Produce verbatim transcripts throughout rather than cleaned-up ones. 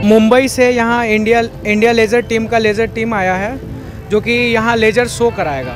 मुंबई से यहाँ India India laser team का लेज़र टीम आया है, जो कि यहाँ लेज़र शो कराएगा,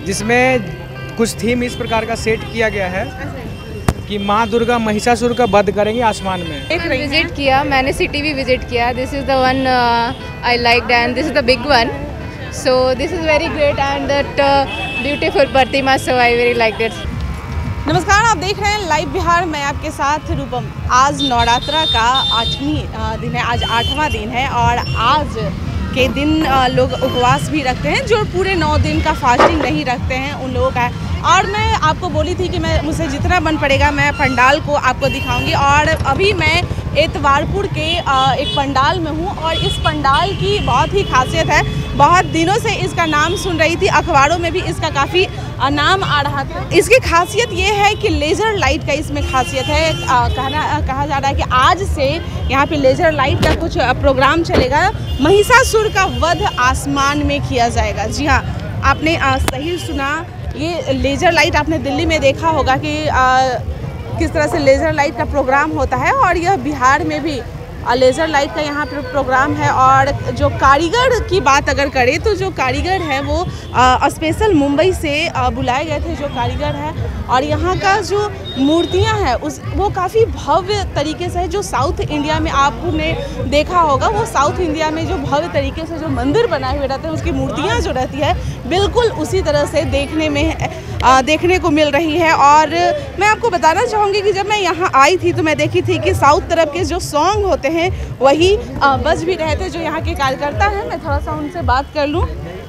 जिसमें कुछ थीम इस प्रकार का सेट किया गया है कि माँ दुर्गा महिषासुर का वध करेंगे आसमान में। एक विजिट किया, मैंने सिटी भी विजिट किया। This is the one I like and this is the big one, so this is very great and that beautiful प्रतिमा, so I very like it. नमस्कार, आप देख रहे हैं लाइव बिहार। मैं आपके साथ रूपम। आज नवरात्रा का आठवीं दिन है, आज आठवां दिन है और आज के दिन लोग उपवास भी रखते हैं। जो पूरे नौ दिन का फास्टिंग नहीं रखते हैं उन लोगों का है। और मैं आपको बोली थी कि मैं मुझे जितना बन पड़ेगा मैं पंडाल को आपको दिखाऊंगी। और अभी मैं एतवारपुर के एक पंडाल में हूँ और इस पंडाल की बहुत ही खासियत है। बहुत दिनों से इसका नाम सुन रही थी, अखबारों में भी इसका काफ़ी नाम आ रहा था। इसकी खासियत ये है कि लेज़र लाइट का इसमें खासियत है। कहना कहा जा रहा है कि आज से यहाँ पे लेज़र लाइट का कुछ प्रोग्राम चलेगा। महिषासुर का वध आसमान में किया जाएगा। जी हाँ, आपने आ, सही सुना। ये लेज़र लाइट आपने दिल्ली में देखा होगा कि आ, किस तरह से लेज़र लाइट का प्रोग्राम होता है, और यह बिहार में भी लेज़र लाइट का यहाँ पर प्रोग्राम है। और जो कारीगर की बात अगर करें तो जो कारीगर है वो स्पेशल मुंबई से आ, बुलाए गए थे जो कारीगर है। और यहाँ का जो मूर्तियाँ हैं उस वो काफ़ी भव्य तरीके से है। जो साउथ इंडिया में आपने देखा होगा, वो साउथ इंडिया में जो भव्य तरीके से जो मंदिर बनाए हुए रहते हैं उसकी मूर्तियाँ जो रहती है बिल्कुल उसी तरह से देखने में आ, देखने को मिल रही है। और मैं आपको बताना चाहूँगी कि जब मैं यहाँ आई थी तो मैं देखी थी कि साउथ तरफ के जो सॉन्ग होते हैं वही बज भी रहे थे। जो यहाँ के कार्यकर्ता हैं, मैं थोड़ा सा उनसे बात कर लूँ।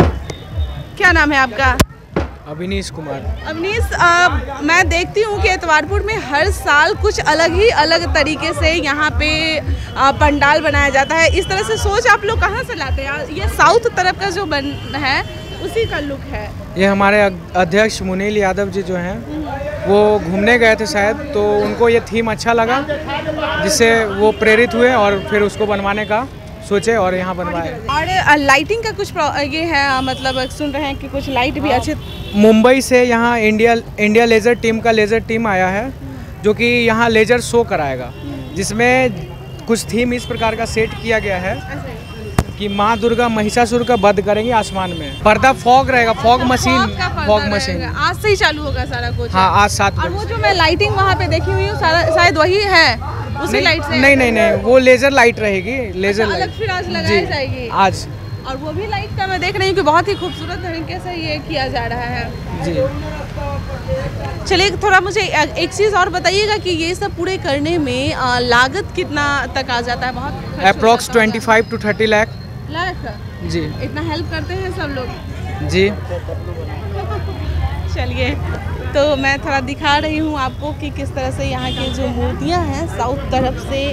क्या नाम है आपका? अवनीश कुमार। अवनीश, मैं देखती हूँ कि एतवारपुर में हर साल कुछ अलग ही अलग तरीके से यहाँ पे आ, पंडाल बनाया जाता है। इस तरह से सोच आप लोग कहाँ से लाते हैं? ये साउथ तरफ का जो बन है उसी का लुक है। ये हमारे अध्यक्ष मुनील यादव जी जो हैं वो घूमने गए थे शायद, तो उनको ये थीम अच्छा लगा, जिससे वो प्रेरित हुए और फिर उसको बनवाने का सोचे और यहाँ बनवाए। और लाइटिंग का कुछ ये है, मतलब सुन रहे हैं कि कुछ लाइट भी अच्छे। मुंबई से यहाँ इंडिया इंडिया लेज़र टीम का लेज़र टीम आया है, जो कि यहाँ लेज़र शो कराएगा, जिसमें कुछ थीम इस प्रकार का सेट किया गया है कि माँ दुर्गा महिषासुर का वध करेंगे आसमान में। पर्दा फॉग रहेगा, फॉग मशीन, फॉग मशीन आज से ही चालू होगा सारा कुछ। हाँ, आज सात। और वो जो मैं लाइटिंग वहाँ पे देखी हुई हूँ शायद वही है, उसी लाइट से? नहीं नहीं नहीं, वो लेज़र लाइट रहेगी। लेज़र लाइट अलग फिर आज लगाई जाएगी आज। और वो भी लाइट का मैं देख रही हूँ कि बहुत ही खूबसूरत तरीके से ये किया जा रहा है। जी, चलिए थोड़ा मुझे एक चीज़ और बताइएगा कि ये सब पूरे करने में लागत कितना तक आ जाता है? बहुत approx twenty five to thirty lakh lakh जी। इतना हेल्प करते हैं सब लोग? जी। चलिए, तो मैं थोड़ा दिखा रही हूँ आपको कि किस तरह से यहाँ की जो मूर्तियाँ हैं साउथ तरफ से।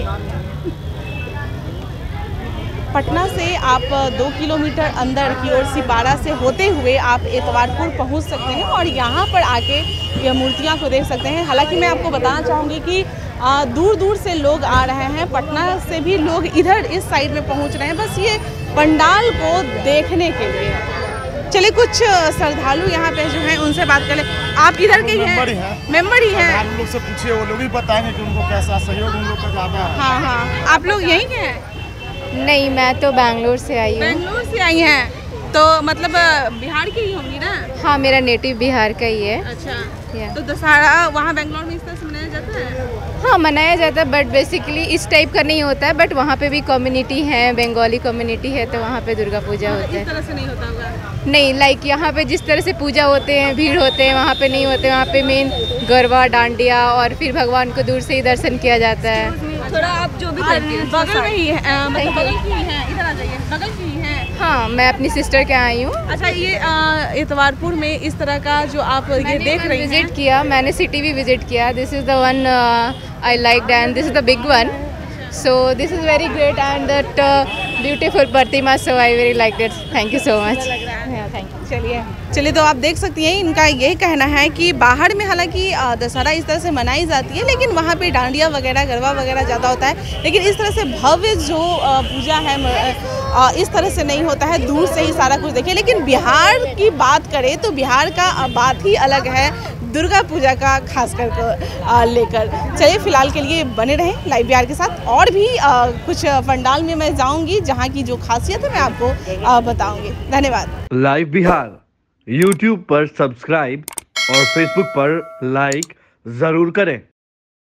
पटना से आप दो किलोमीटर अंदर की ओर सिपारा से होते हुए आप एतवारपुर पहुँच सकते हैं और यहाँ पर आके यह मूर्तियाँ को देख सकते हैं। हालांकि मैं आपको बताना चाहूँगी कि आ, दूर दूर से लोग आ रहे हैं, पटना से भी लोग इधर इस साइड में पहुँच रहे हैं बस ये पंडाल को देखने के लिए। चलिए कुछ श्रद्धालु यहाँ पे जो हैं उनसे बात कर ले। आप इधर के ही हैं? मेंबर ही हैं। हम लोग से पूछिए, वो लोग ही बताएंगे कि उनको कैसा सहयोग उन लोग का ज़्यादा है। हाँ हाँ, आप लोग यहीं के हैं? नहीं, मैं तो बैंगलोर से आई हूँ। बैंगलोर से आई हैं तो मतलब बिहार की ही होंगी ना? हाँ, मेरा नेटिव बिहार का ही है। अच्छा, तो दशहरा वहाँ बैंगलोर में इस तरह से मनाया जाता है? हाँ, मनाया जाता है, बट बेसिकली इस टाइप का नहीं होता है। बट वहाँ पे भी कम्युनिटी है, बंगाली कम्युनिटी है, तो वहाँ पे दुर्गा पूजा होता है। इस तरह से नहीं होता होगा? नहीं, लाइक यहाँ पे जिस तरह से पूजा होते हैं, भीड़ होते हैं, वहाँ पे नहीं होते। वहाँ पे मेन गरबा, डांडिया और फिर भगवान को दूर से ही दर्शन किया जाता है। थोड़ा आप जो भी बगल में ही है, मतलब बगल की ही है, इधर आ जाइए, बगल की ही है। हाँ, मैं अपनी सिस्टर के आई हूँ। अच्छा, ये एतवारपुर में इस तरह का जो आप ये देख रही हैं? विजिट किया, मैंने सिटी भी विजिट किया। This is the one I like and this is the big one, so this is very great and that beautiful प्रतिमा, so I very like it. Thank you so much. Thank you. चलिए चलिए तो आप देख सकती हैं, इनका यही कहना है कि बाहर में हालांकि दशहरा इस तरह से मनाई जाती है, लेकिन वहाँ पे डांडिया वगैरह, गरबा वगैरह ज़्यादा होता है। लेकिन इस तरह से भव्य जो पूजा है इस तरह से नहीं होता है, दूर से ही सारा कुछ देखिए। लेकिन बिहार की बात करें तो बिहार का बात ही अलग है। दुर्गा पूजा का खास कर लेकर। चलिए फिलहाल के लिए बने रहें लाइव बिहार के साथ, और भी आ, कुछ पंडाल में मैं जाऊंगी जहां की जो खासियत है मैं आपको आ, बताऊंगी। धन्यवाद। लाइव बिहार यूट्यूब पर सब्सक्राइब और फेसबुक पर लाइक जरूर करें।